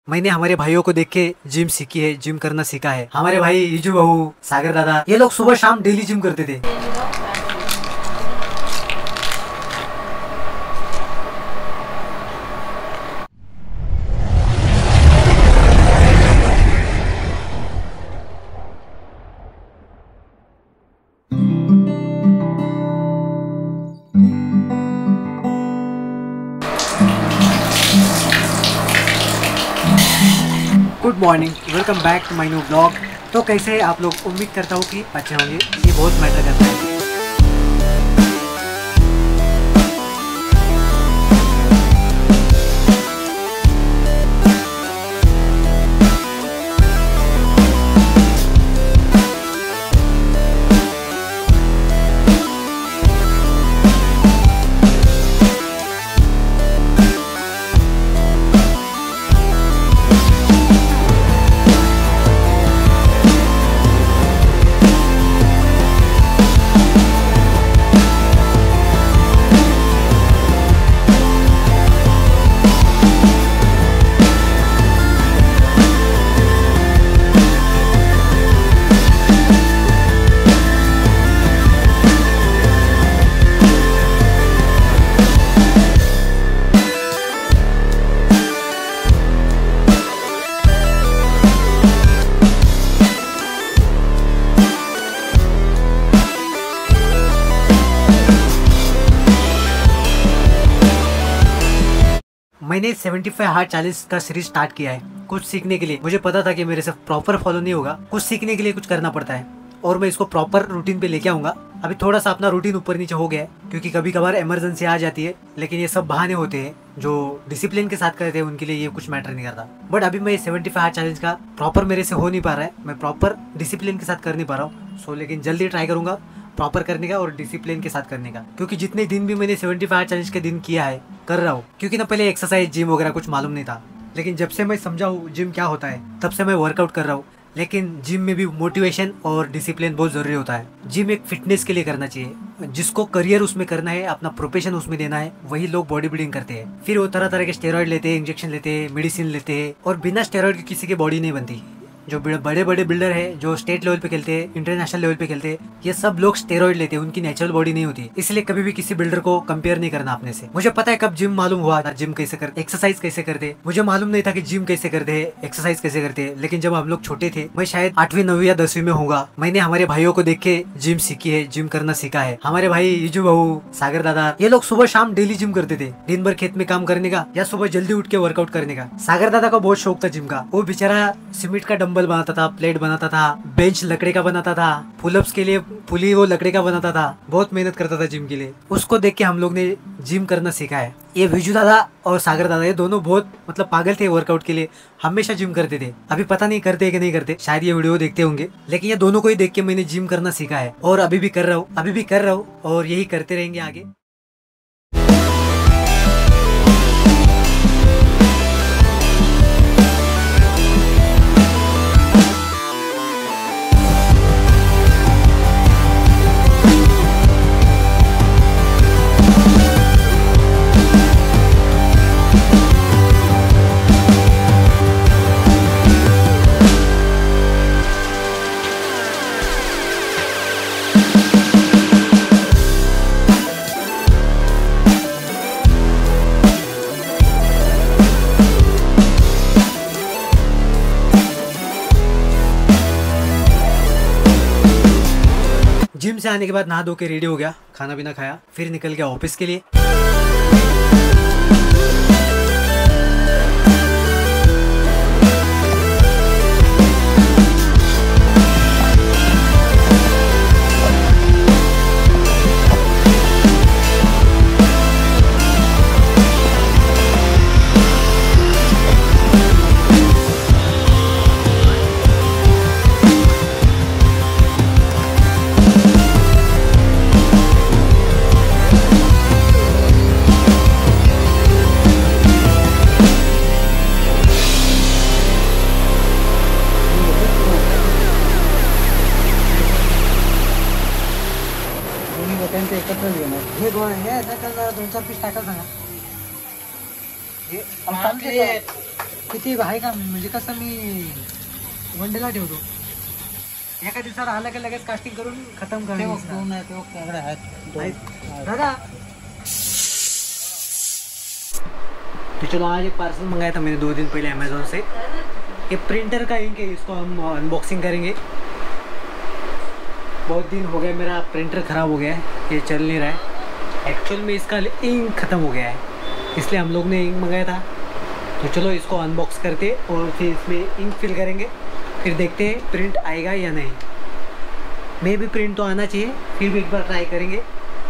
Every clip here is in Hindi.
मैंने हमारे भाइयों को देख के जिम सीखी है, जिम करना सीखा है। हमारे भाई ईजू बहू, सागर दादा, ये लोग सुबह शाम डेली जिम करते थे। Good morning, welcome back to my new blog. तो कैसे हैं आप लोग? उम्मीद करता हूँ कि अच्छे होंगे। ये बहुत मैटर करता है। मैंने 75 हार्ड चैलेंज का सीरीज स्टार्ट किया है कुछ सीखने के लिए। मुझे पता था कि मेरे से प्रॉपर फॉलो नहीं होगा, कुछ सीखने के लिए कुछ करना पड़ता है और मैं इसको प्रॉपर रूटीन पे लेके आऊंगा। अभी थोड़ा सा अपना रूटीन ऊपर नीचे हो गया है क्योंकि कभी कभार इमरजेंसी आ जाती है, लेकिन ये सब बहाने होते हैं। जो डिसिप्लिन के साथ करते हैं उनके लिए ये कुछ मैटर नहीं करता। बट अभी मैं 75 हार्ड चैलेंज का प्रॉपर मेरे से हो नहीं पा रहा है, मैं प्रॉपर डिसिप्लिन के साथ कर नहीं पा रहा हूँ। लेकिन जल्दी ट्राई करूंगा प्रॉपर करने का और डिसिप्लिन के साथ करने का, क्योंकि जितने दिन भी मैंने 75 चैलेंज के दिन किया है, कर रहा हूँ। क्योंकि ना पहले एक्सरसाइज जिम वगैरह कुछ मालूम नहीं था, लेकिन जब से मैं समझा हूँ जिम क्या होता है तब से मैं वर्कआउट कर रहा हूँ। लेकिन जिम में भी मोटिवेशन और डिसिप्लिन बहुत जरूरी होता है। जिम एक फिटनेस के लिए करना चाहिए। जिसको करियर उसमें करना है, अपना प्रोफेशन उसमें देना है, वही लोग बॉडी बिल्डिंग करते हैं। फिर वो तरह तरह के स्टेरॉइड लेते हैं, इंजेक्शन लेते हैं, मेडिसिन लेते हैं, और बिना स्टेरॉइड के किसी की बॉडी नहीं बनती। जो बड़े बड़े बिल्डर है, जो स्टेट लेवल पे खेलते हैं, इंटरनेशनल लेवल पे खेलते हैं, ये सब लोग स्टेरॉइड लेते हैं, उनकी नेचुरल बॉडी नहीं होती। इसलिए कभी भी किसी बिल्डर को कंपेयर नहीं करना अपने से। मुझे पता है कब जिम मालूम हुआ था, जिम कैसे करते, एक्सरसाइज कैसे करते। मुझे मालूम नहीं था कि जिम कैसे करते हैं, एक्सरसाइज कैसे करते हैं। लेकिन जब हम लोग छोटे थे, मैं शायद 8वीं 9वीं या 10वीं में होगा, मैंने हमारे भाइयों को देख के जिम सीखी है, जिम करना सीखा है। हमारे भाई ईजू बहू, सागर दादा, ये लोग सुबह शाम डेली जिम करते थे। दिन भर खेत में काम करने का या सुबह जल्दी उठ के वर्कआउट करने का। सागर दादा को बहुत शौक था जिम का। वो बेचारा सीमेंट का डंबल बनाता था, प्लेट बनाता था, बेंच लकड़ी का बनाता था, पुलअप्स के लिए पुली वो लकड़ी का बनाता था। बहुत मेहनत करता था जिम के लिए। उसको देख के हम लोग ने जिम करना सीखा है। ये विजू दादा और सागर दादा, ये दोनों बहुत पागल थे वर्कआउट के लिए, हमेशा जिम करते थे। अभी पता नहीं करते कि नहीं करते, शायद ये वीडियो देखते होंगे। लेकिन ये दोनों को ही देख के मैंने जिम करना सीखा है और अभी भी कर रहा हूँ और यही करते रहेंगे आगे। जिम से आने के बाद नहा धो के रेडी हो गया, खाना पीना खाया, फिर निकल गया ऑफिस के लिए। हे गोळ हे त्याच्यात 2-4 पीस टाकायला सांगा. हे किती आहे का म्हणजे कसं मी वनडेला ठेवतो एका दिवसात आलं की लगेच कास्टिंग करून खतम दादा। तो चलो आज एक पार्सल मंगाया था मैंने 2 दिन पहले अमेज़ोन से। ये प्रिंटर का इंक है, इसको हम अनबॉक्सिंग करेंगे। बहुत दिन हो गया मेरा प्रिंटर ख़राब हो गया है, ये चल नहीं रहा है। एक्चुअल में इसका इंक ख़त्म हो गया है, इसलिए हम लोग ने इंक मंगाया था। तो चलो इसको अनबॉक्स करते और फिर इसमें इंक फिल करेंगे, फिर देखते हैं प्रिंट आएगा या नहीं। मे भी प्रिंट तो आना चाहिए, फिर भी एक बार ट्राई करेंगे।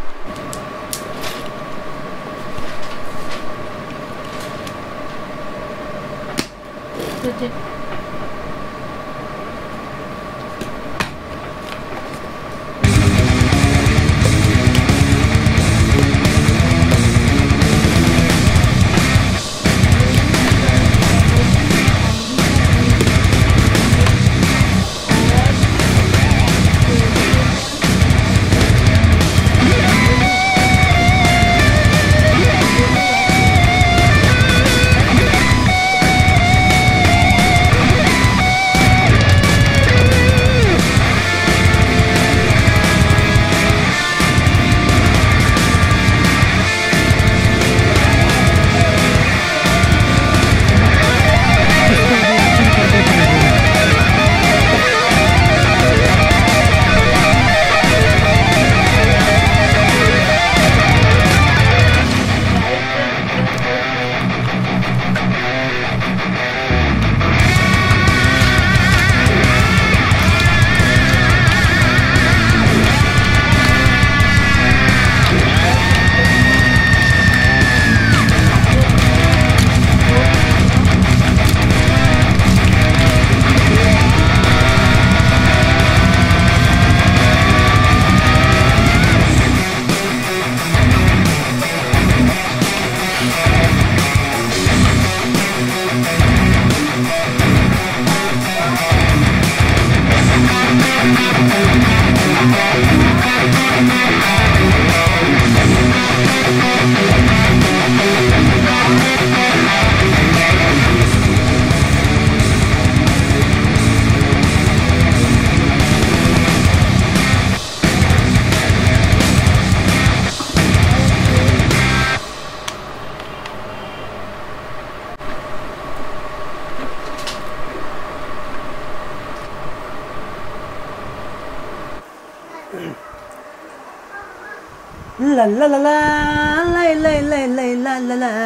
ला ला ला ला ला ला ला ला ला ला।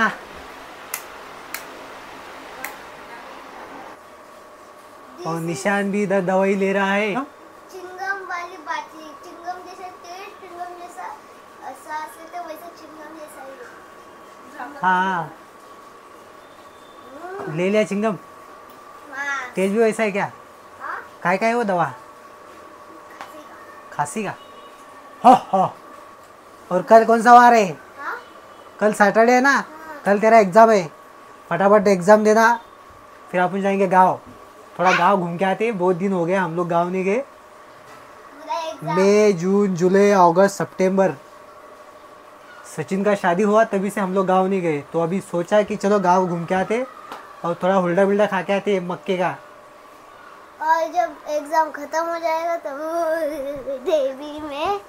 और निशान भी इधर दवाई ले रहा है। चिंगम वाली बात है, चिंगम जैसा टेस्ट, चिंगम जैसा सांस लेते वैसा चिंगम जैसा ही। हाँ ले लिया चिंगम। तेज भी वैसा है क्या? काय काय वो दवा? खांसी का। हो और कल कौन सा वार है? कल सैटरडे है ना। कल तेरा एग्ज़ाम है, फटाफट एग्ज़ाम देना, फिर अपन जाएंगे गांव। थोड़ा गांव घूम के आते हैं, बहुत दिन हो गए हम लोग गांव नहीं गए। मई जून जुलाई अगस्त सितंबर सचिन का शादी हुआ तभी से हम लोग गांव नहीं गए। तो अभी सोचा कि चलो गांव घूम के आते और थोड़ा हुल्डा बिल्डा खा के आते मक्के का। और जब एग्जाम खत्म हो जाएगा तो देवी में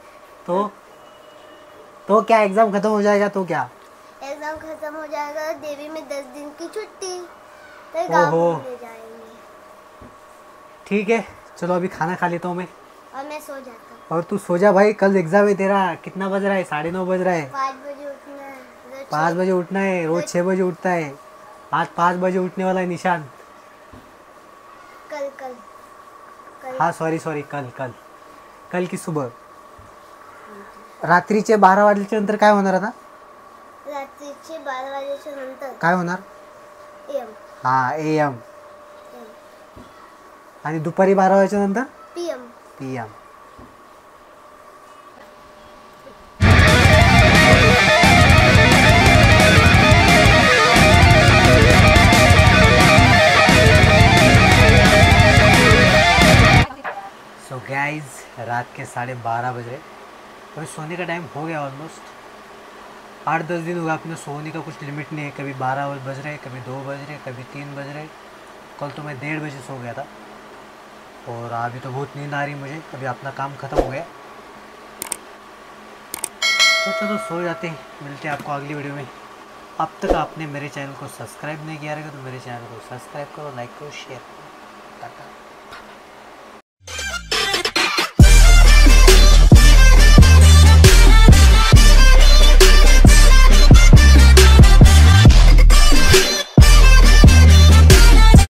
तो क्या एग्जाम खत्म हो जाएगा तो क्या? एग्जाम खत्म हो जाएगा, देवी में 10 दिन की छुट्टी, तो गाँव घूमने जाएंगे। ठीक है चलो अभी खाना खा लेता हूँ मैं, और मैं सो जाता हूँ। और तू सो जा भाई, कल एग्जाम है तेरा। कितना बज रहा है? 9:30 बज रहा है। 5 बजे उठना है। 5 बजे उठना है, रोज 6 बजे उठता है। आज 5 बजे उठने वाला है निशान। कल हाँ सॉरी कल की सुबह रात्रीचे 12 वाजल्याच्या नंतर काय होणार आता? रात्रीचे 12 वाजेच्या नंतर काय होणार? AM। हाँ AM। आणि दुपारी 12 वाजल्याच्या नंतर PM। सो गाइज रात के 12:30 बज रहे, अभी सोने का टाइम हो गया ऑलमोस्ट। 8-10 दिन हुआ अपने सोने का कुछ लिमिट नहीं है, कभी 12 बज रहे, कभी 2 बज रहे, कभी 3 बज रहे। कल तो मैं 1:30 बजे सो गया था और अभी तो बहुत नींद आ रही मुझे, अभी अपना काम ख़त्म हो गया तो चलो सो जाते हैं। मिलते हैं आपको अगली वीडियो में। अब तक आपने मेरे चैनल को सब्सक्राइब नहीं किया रहेगा तो मेरे चैनल को सब्सक्राइब करो, लाइक करो, शेयर करो। टाटा।